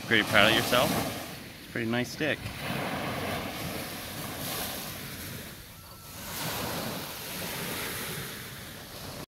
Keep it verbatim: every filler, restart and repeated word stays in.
Pretty proud of yourself? It's a pretty nice stick.